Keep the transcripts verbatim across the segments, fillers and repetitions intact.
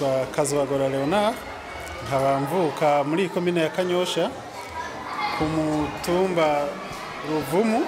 nitwa Kazwagora Leonard nkaba mvuka muri komine ya Kanyosha ku mutumba Ruvumu,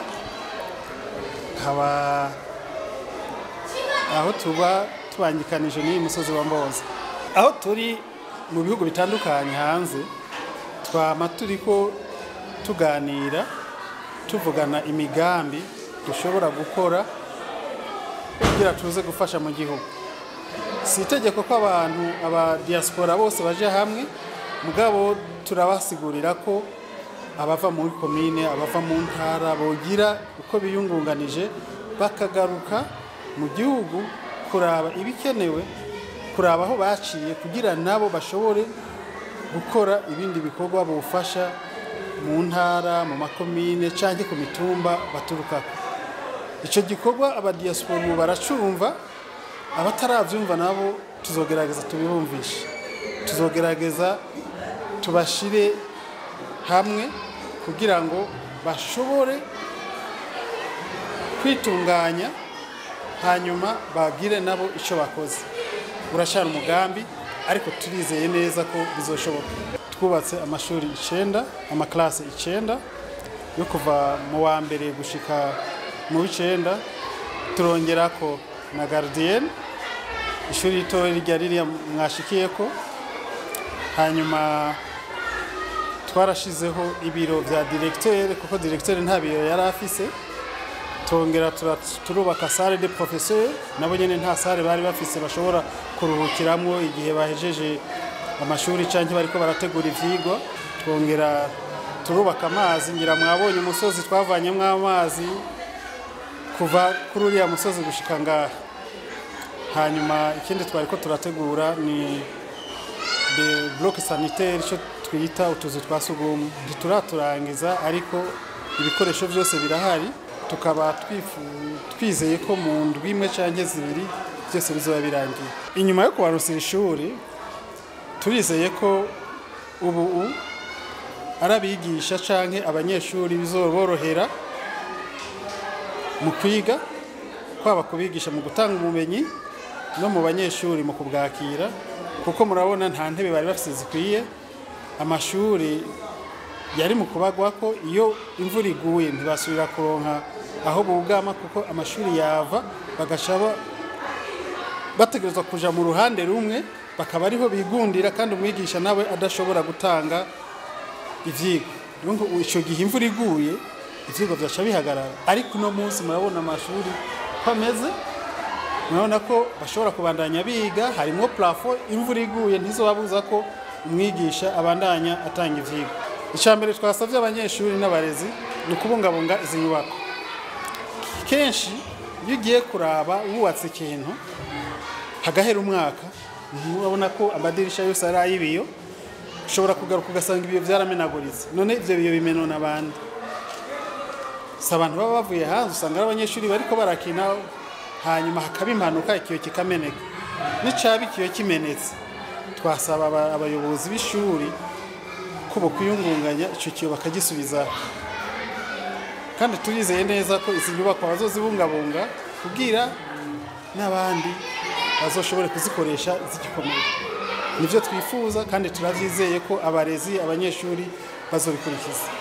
nkaba aho tuba tubangikanije ni musozi wa Mboza. Aho turi mu bihugu bitandukanye hanze, twama turiko tuganira tuvugana imigambi dushobora gukora kugira tuze gufasha mu gihugu. Si itegeko ko abantu aba diaspora bose baje hamwe, mugabo turabasigurira ko abava muri komine, abava mu ntara bogira uko biyungunganije bakagaruka mu gihugu kuraba ibikenewe, kuraba aho baciye kugira nabo bashobore gukora ibindi bikorwa bufasha mu ntara, mu makomine canke ku mitumba baturukako. Ico gikorwa aba diaspora baracumva, abataravyumva nabo tuzogerageza tubibumvishe, tuzogerageza tubashire hamwe kugira ngo bashobore kwitunganya hanyuma bagire nabo ico bakoze. Urashara umugambi ariko turizeye neza ko bizoshoboka. Twubatse amashuri icenda, ama classe icenda yo kuva mu wa mbere gushika mu w'icenda, turongerako na gardienne, ishuri ritoya rya ririya mwashikiyeko. Hanyuma twarashizeho ibiro vya directeur kuko directeur nta biro yari afise, tongera turubaka salle de professeur, nabo nyene nta salle bari bafise bashobora kuruhukiramwo igihe bahejeje amashuri canke bariko barategura ivyigwa. Twongera turubaka amazi, ngira mwabonye umusozi twavanyemwo amazi kuva kuri uriya musozi gushika ngaha. Hanyuma ikindi twariko turategura ni de bloc sanitaire, cyo twita utuzu twasugumwe. Turaturangiza ariko ibikoresho byose birahari, tukaba twizeye ko mu ndwi imwe canke zibiri byose bizoba birangiye. Inyuma yo kubarusira ishuri, turizeye ko ubu arabigisha canke abanyeshuri bizoborohera mu kwiga, kwaba kubigisha mu gutanga ubumenyi no mu banyeshuri mu kubwakira, kuko murabona nta ntebe bari bafise zikwiye. Amashuri yari mu kubagwa ko iyo imvura iguye ntibasubira kuronka aho bugama, kuko amashuri yava bagashaba bategerezwa kuja mu ruhande rumwe, bakaba ariho bigundira kandi umwigisha nawe adashobora gutanga ivyigwa. Ngo ico gihe imvura iguye ivyigwa byaca bihagarara. Ariko no munsi murabona amashuri kwameze, murabona ko bashobora kubandanya biga, harimo plafond, imvura iguye ntizobabuza ko umwigisha abandanya atanga ivyigwa. Icambere twasavye abanyeshuri n'abarezi ni kubungabunga izi nyubako. Kenshi bigiye kuraba wubatse ikintu hagahera umwaka, urabona ko amadirisha yose ari ayibiyo, ushobora kugaruka ugasanga ibiyo byaramenaguritse. None ivyo biyo bimenona abandi, sabantu baba bavuye hanze, usanga abanyeshuri bariko barakina hanyuma hakaba impanuka ikiyo kikameneka. Nicabi ikiyo kimenetse, twasaba abayobozi b'ishuri ko bokwiyungunganya ico kiyo bakagisubiza. Kandi turizeye neza ko izi nyubako bazozibungabunga kugira n'abandi bazoshobore kuzikoresha zigikomeye. Nivyo twifuza kandi turavyizeye ko abarezi, abanyeshuri bazobikurikiza.